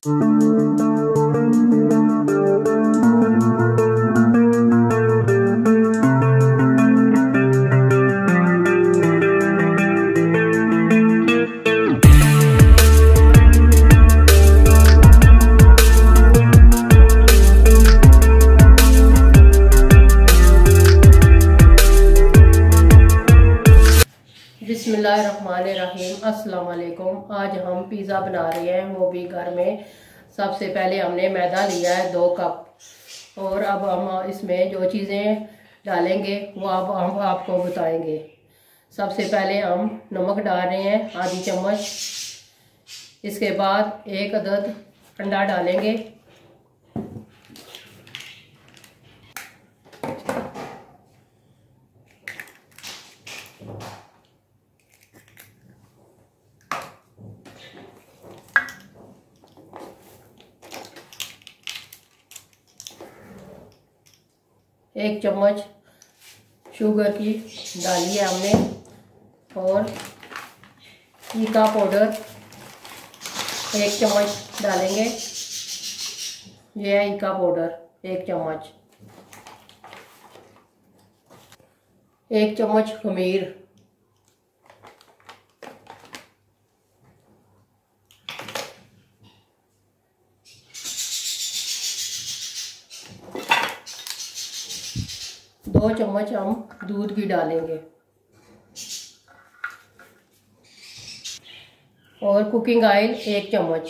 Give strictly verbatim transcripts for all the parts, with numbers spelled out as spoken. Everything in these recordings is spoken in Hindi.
बिस्मिल्लाहिर्रहमानिर्रहीम। अस्सलाम वालेकुम। आज हम पिज़्ज़ा बना रहे हैं, वो भी घर में। सबसे पहले हमने मैदा लिया है दो कप, और अब हम इसमें जो चीज़ें डालेंगे वो अब हम आपको बताएंगे। सबसे पहले हम नमक डाल रहे हैं आधी चम्मच। इसके बाद एक अदद अंडा डालेंगे। एक चम्मच शुगर की डाली है हमने, और ईका पाउडर एक चम्मच डालेंगे। यह है ईका पाउडर एक चम्मच। एक चम्मच खमीर, दो चम्मच हम दूध भी डालेंगे, और कुकिंग ऑयल एक चम्मच।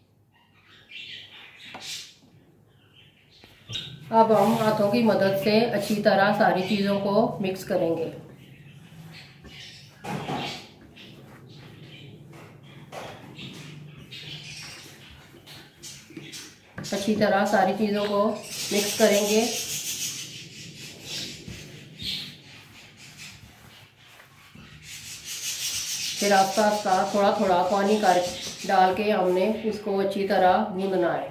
अब हम हाथों की मदद से अच्छी तरह सारी चीज़ों को मिक्स करेंगे। अच्छी तरह सारी चीज़ों को मिक्स करेंगे। फिर आस्ता आस्ता थोड़ा थोड़ा पानी कर डाल के हमने इसको अच्छी तरह गूंदना है।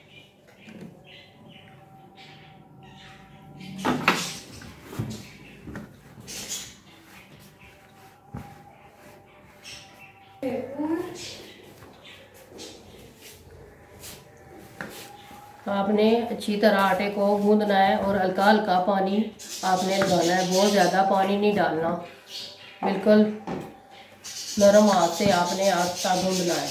आपने अच्छी तरह आटे को गूंदना है, और हल्का हल्का पानी आपने लगाना है। बहुत ज़्यादा पानी नहीं डालना, बिल्कुल नरम हाथ से आपने आटा गूंदना है।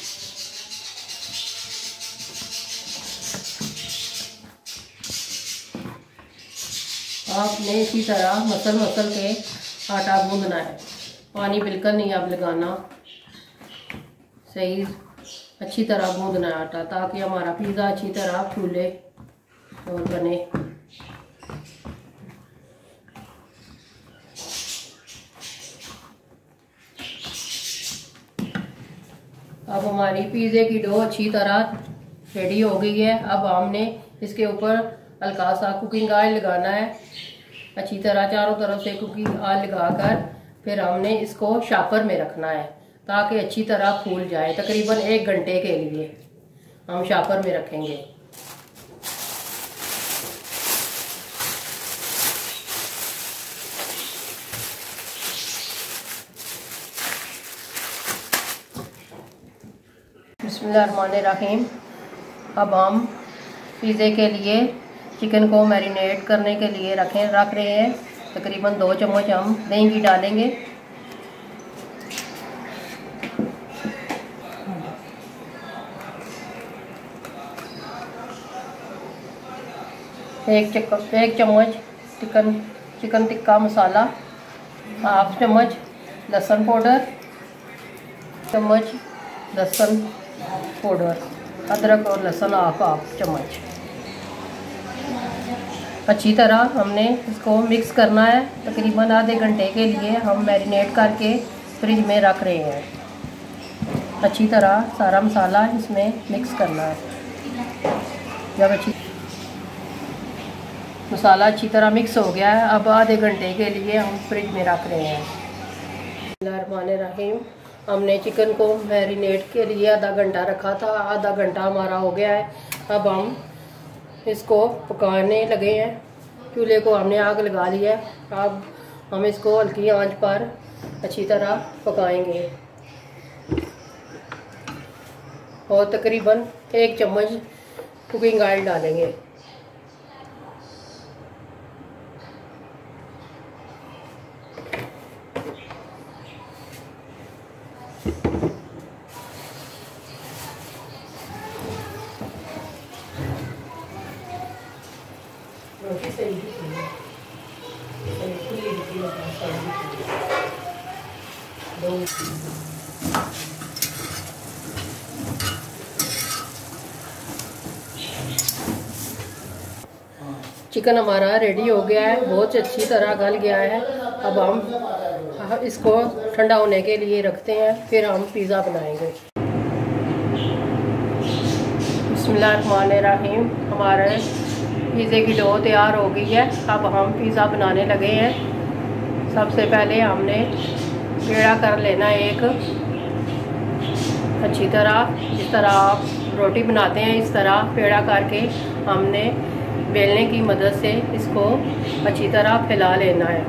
आपने इसी तरह मसल मसल के आटा गूंदना है। पानी बिल्कुल नहीं आप लगाना, सही अच्छी तरह गूंदना है आटा, ताकि हमारा पिज़्ज़ा अच्छी तरह फूले और बने। अब हमारी पिज़्ज़े की डो अच्छी तरह रेडी हो गई है। अब हमने इसके ऊपर हल्का सा कुकिंग ऑयल लगाना है। अच्छी तरह चारों तरफ से कुकिंग ऑयल लगाकर फिर हमने इसको शापर में रखना है, ताकि अच्छी तरह फूल जाए। तकरीबन एक घंटे के लिए हम शापर में रखेंगे। बिस्मिल्लाहिर्रहमानिर्रहीम। अब हम पिज़्ज़े के लिए चिकन को मैरिनेट करने के लिए रखें रख रहे हैं। तकरीबन दो चम्मच हम दही की डालेंगे। एक चक एक चम्मच chicken chicken tikka masala, half चम्मच लहसुन पाउडर, चम्मच लहसुन पाउडर, अदरक और लहसुन हाफ हाफ चम्मच। अच्छी तरह हमने इसको मिक्स करना है। तकरीबन आधे घंटे के लिए हम मैरिनेट करके फ्रिज में रख रहे हैं। अच्छी तरह सारा मसाला इसमें मिक्स करना है। जब अच्छी मसाला अच्छी तरह मिक्स हो गया है, अब आधे घंटे के लिए हम फ्रिज में रख रहे हैं। बिस्मिल्लाहिर्रहमानिर्रहीम। हमने चिकन को मैरिनेट के लिए आधा घंटा रखा था। आधा घंटा हमारा हो गया है। अब हम इसको पकाने लगे हैं। चूल्हे को हमने आग लगा लिया है। अब हम इसको हल्की आंच पर अच्छी तरह पकाएंगे। और तकरीबन एक चम्मच कुकिंग ऑयल डालेंगे। रोटी सही है, खुली दो चिकन हमारा रेडी हो गया है, बहुत अच्छी तरह गल गया है। अब हम इसको ठंडा होने के लिए रखते हैं, फिर हम पिज़्ज़ा बनाएंगे। बिस्मिल्लाहिर्रहमानिर्रहीम। हमारे पिज़्ज़े की डो तैयार हो गई है। अब हम पिज़्ज़ा बनाने लगे हैं। सबसे पहले हमने पेड़ा कर लेना एक अच्छी तरह, जिस तरह आप रोटी बनाते हैं इस तरह पेड़ा करके हमने बेलने की मदद से इसको अच्छी तरह फैला लेना है।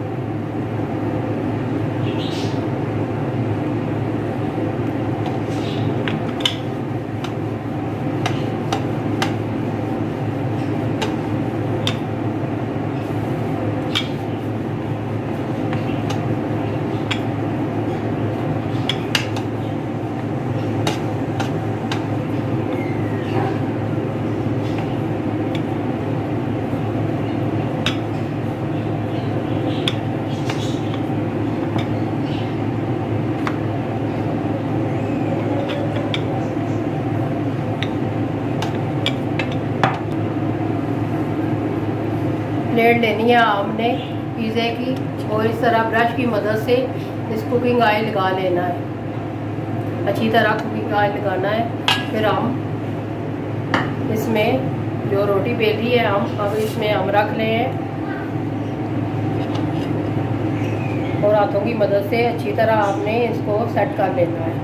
प्लेट लेनी है आपने पिज़्ज़े की और इस तरह ब्रश की मदद से इस कुकिंग ऑयल लगा लेना है। अच्छी तरह कुकिंग ऑयल लगाना है। फिर हम इसमें जो रोटी बेली है हम अब इसमें हम रख लें और हाथों की मदद से अच्छी तरह आपने इसको सेट कर लेना है।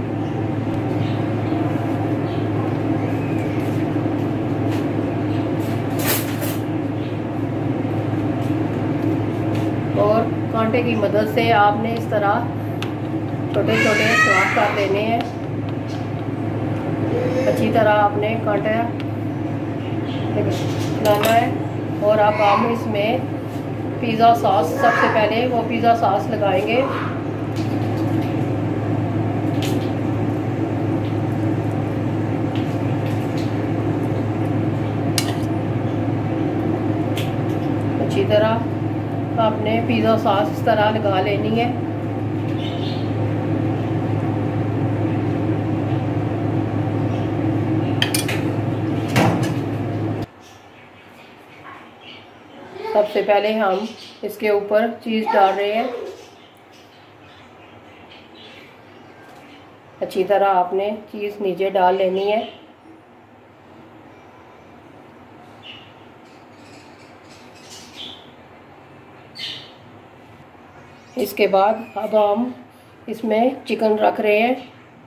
और कांटे की मदद से आपने इस तरह छोटे छोटे स्वाद कर लेने हैं। अच्छी तरह आपने कांटे लगाना है। और अब हम इसमें पिज़्ज़ा सॉस, सबसे पहले वो पिज़्ज़ा सॉस लगाएंगे। अच्छी तरह आपने पिज़्ज़ा सॉस इस तरह लगा लेनी है। सबसे पहले हम इसके ऊपर चीज़ डाल रहे हैं। अच्छी तरह आपने चीज़ नीचे डाल लेनी है। इसके बाद अब हम इसमें चिकन रख रहे हैं।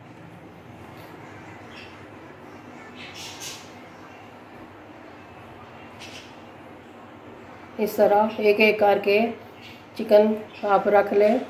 इस तरह एक एक करके चिकन आप रख लें।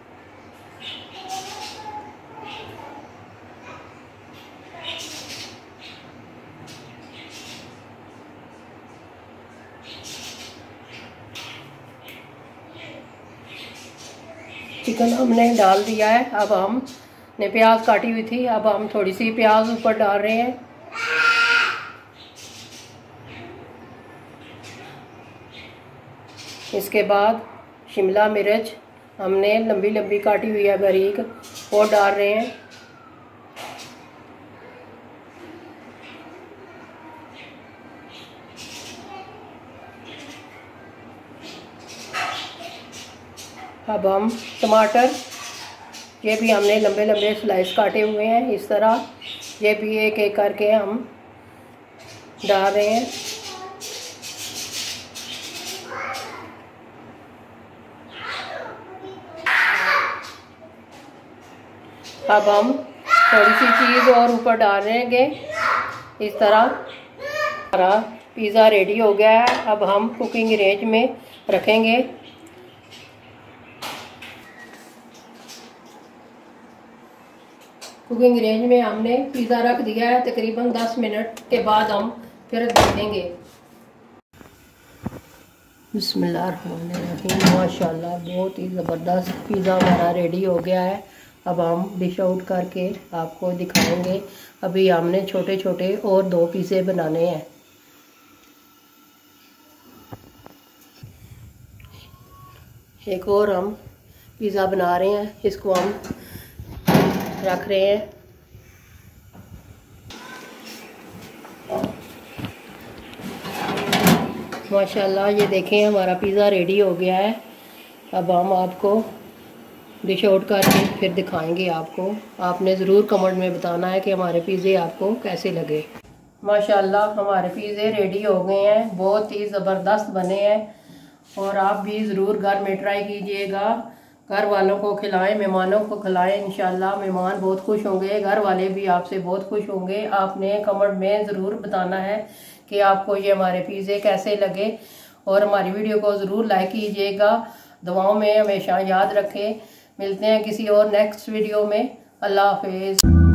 चिकन हमने डाल दिया है। अब हमने प्याज काटी हुई थी, अब हम थोड़ी सी प्याज ऊपर डाल रहे हैं। इसके बाद शिमला मिर्च हमने लंबी लंबी काटी हुई है बारीक, वो डाल रहे हैं। अब हम टमाटर, ये भी हमने लंबे लंबे स्लाइस काटे हुए हैं इस तरह, ये भी एक एक करके हम डाल रहे हैं। अब हम थोड़ी सी चीज़ और ऊपर डाल देंगे इस तरह। हमारा पिज़्ज़ा रेडी हो गया है। अब हम कुकिंग रेंज में रखेंगे। कुकिंग रेंज में हमने पिज़्ज़ा रख दिया है। तकरीबन दस मिनट के बाद हम फिर देखेंगे। बिस्मिल्लाहिर्रहमानिर्रहीम। माशाल्लाह बहुत ही ज़बरदस्त पिज़्ज़ा हमारा रेडी हो गया है। अब हम डिश आउट करके आपको दिखाएंगे। अभी हमने छोटे छोटे और दो पिज़्ज़े बनाने हैं। एक और हम पिज़्ज़ा बना रहे हैं, इसको हम रख रहे हैं। माशाल्लाह ये देखें हमारा पिज़्ज़ा रेडी हो गया है। अब हम आपको डिश आउट करके फिर दिखाएंगे आपको। आपने ज़रूर कमेंट में बताना है कि हमारे पिज़्ज़े आपको कैसे लगे। माशाल्लाह हमारे पिज़्ज़े रेडी हो गए हैं, बहुत ही ज़बरदस्त बने हैं। और आप भी ज़रूर घर में ट्राई कीजिएगा। घर वालों को खिलाएं, मेहमानों को खिलाएं। इंशाल्लाह मेहमान बहुत खुश होंगे, घर वाले भी आपसे बहुत खुश होंगे। आपने कमेंट में ज़रूर बताना है कि आपको ये हमारे पिज़्ज़े कैसे लगे। और हमारी वीडियो को ज़रूर लाइक कीजिएगा। दुआओं में हमेशा याद रखें। मिलते हैं किसी और नेक्स्ट वीडियो में। अल्लाह हाफिज़।